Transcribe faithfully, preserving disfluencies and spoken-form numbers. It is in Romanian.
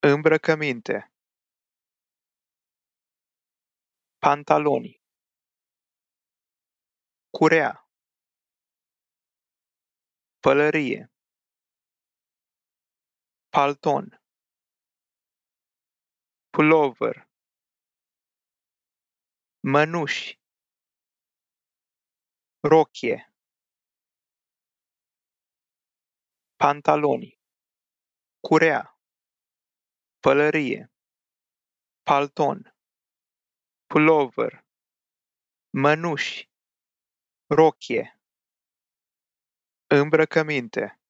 Îmbrăcăminte. Pantaloni. Curea. Pălărie. Palton. Pulover. Mănuși. Rochie. Pantaloni. Curea. Pălărie. Palton. Pulover. Mănuși. Rochie. Îmbrăcăminte.